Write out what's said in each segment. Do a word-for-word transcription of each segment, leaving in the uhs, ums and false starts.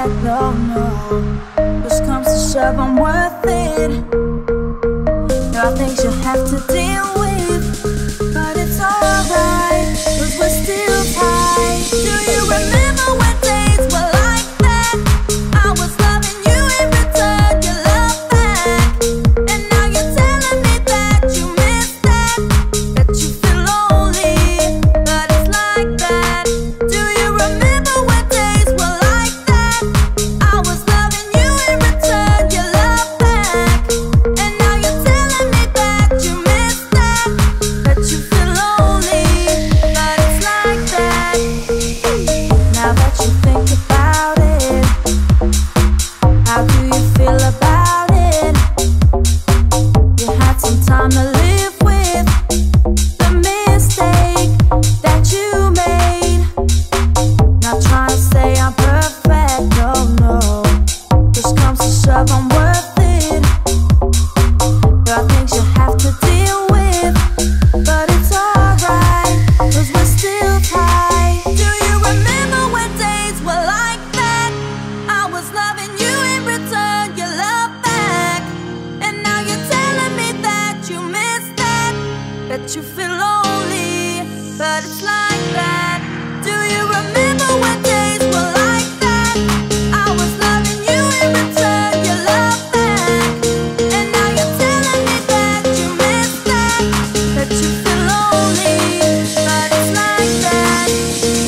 perfect, no, no. Push comes to shove, I'm worth it. There are things you have to deal with, but it's alright, cause we're still tight. Do you remember when days were like that? I was loving you in return, your love back. And now you're telling me that you miss that, that you feel lonely, but it's like that. Do you remember when days were like that? I was loving you in return, your love back. And now you're telling me that you miss that, that you feel lonely, but it's like that. Now that you think about it, how do you feel about it? You had some time to live with the mistake that you made. Not trying to say I'm perfect, no, no. Push comes to shove, I'm worth it. There are things you have to deal with, but it's alright, cause we're still tight. Do you remember when days were like that? I was loving you in return, your love back. And now you're telling me that you miss that, that you feel lonely, but it's like that. Do you remember when days were like that? I was loving you in return, your love back. And now you're telling me that you miss that, that you feel lonely, but it's like that.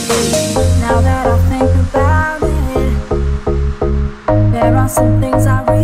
Now that I think about it, there are some things I realize.